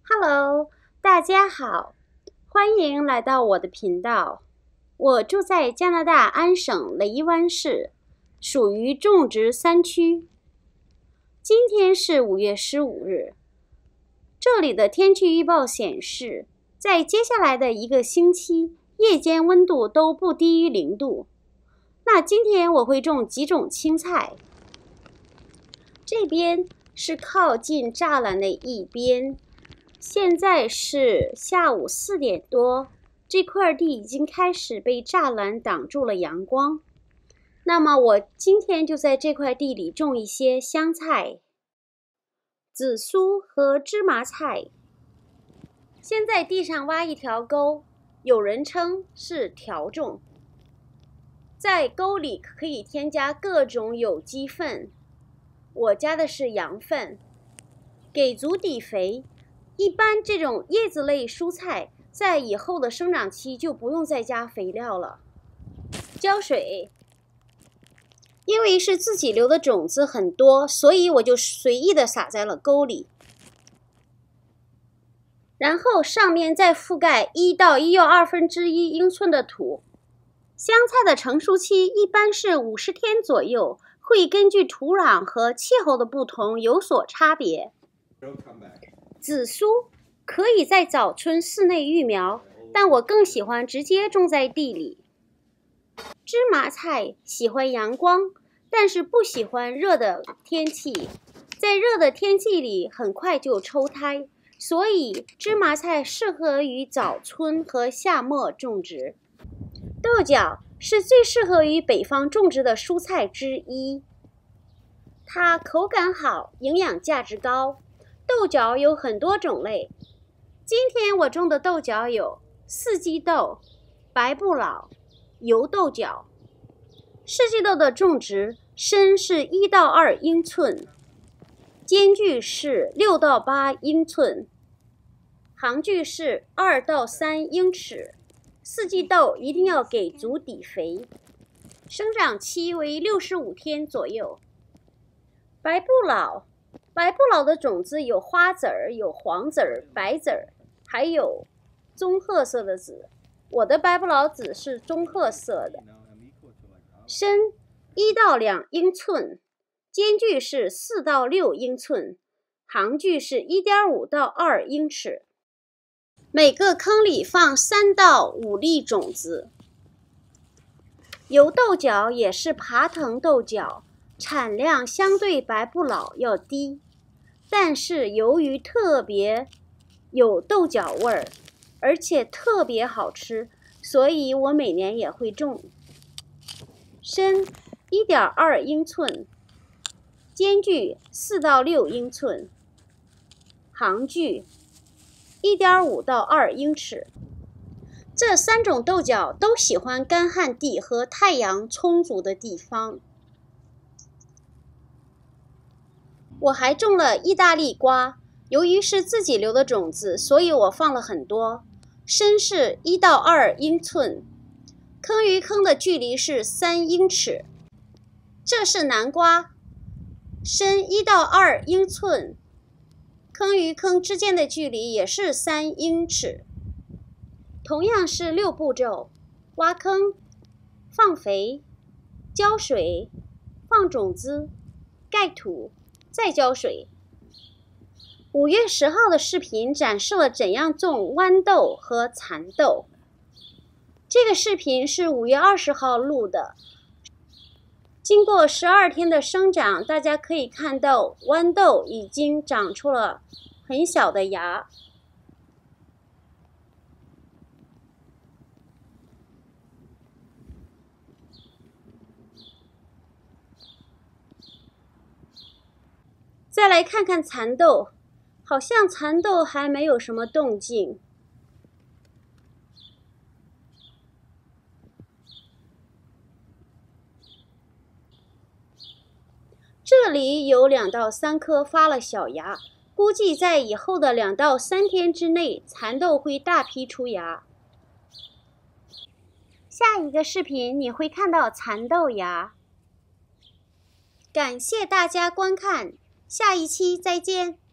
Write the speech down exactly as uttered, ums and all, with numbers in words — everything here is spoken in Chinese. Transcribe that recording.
Hello，大家好，欢迎来到我的频道。我住在加拿大安省雷伊湾市，属于种植三区。今天是五月十五日，这里的天气预报显示，在接下来的一个星期，夜间温度都不低于零度。那今天我会种几种青菜。这边是靠近栅栏的一边。现在是下午四点多，这块地已经开始被栅栏挡住了阳光。那么我今天就在这块地里种一些香菜、紫苏和芝麻菜。先在地上挖一条沟，有人称是条种。在沟里可以添加各种有机粪，我加的是羊粪，给足底肥。一般这种叶子类蔬菜在以后的生长期就不用再加肥料了。浇水，因为是自己留的种子很多，所以我就随意的撒在了沟里。然后上面再覆盖一到一又二分之一英寸的土。香菜的成熟期一般是五十天左右，会根据土壤和气候的不同有所差别。紫苏可以在早春室内育苗，但我更喜欢直接种在地里。芝麻菜喜欢阳光，但是不喜欢热的天气，在热的天气里很快就抽胎，所以芝麻菜适合于早春和夏末种植。豆角是最适合于北方种植的蔬菜之一，它口感好，营养价值高。豆角有很多种类，今天我种的豆角有四季豆、白不老、油豆角。四季豆的种植深是一到二英寸，间距是六到八英寸，行距是二到三英尺。四季豆一定要给足底肥，生长期为六十五天左右。白不老。白不老的种子有花籽儿、有黄籽儿、白籽儿，还有棕褐色的籽。我的白不老籽是棕褐色的，深一到两英寸，间距是四到六英寸，行距是一点五到二英尺。每个坑里放三到五粒种子。油豆角也是爬藤豆角，产量相对白不老要低。但是由于特别有豆角味儿，而且特别好吃，所以我每年也会种。深一点二英寸，间距四到六英寸，行距一点五到二英尺。这三种豆角都喜欢干旱地和太阳充足的地方。我还种了意大利瓜，由于是自己留的种子，所以我放了很多。深是一到二英寸，坑与坑的距离是三英尺。这是南瓜，深一到二英寸，坑与坑之间的距离也是三英尺。同样是六步骤：挖坑、放肥、浇水、放种子、盖土。再浇水。五月十号的视频展示了怎样种豌豆和蚕豆。这个视频是五月二十号录的。经过十二天的生长，大家可以看到豌豆已经长出了很小的芽。再来看看蚕豆，好像蚕豆还没有什么动静。这里有两到三颗发了小芽，估计在以后的两到三天之内，蚕豆会大批出芽。下一个视频你会看到蚕豆芽。感谢大家观看。下一期再见。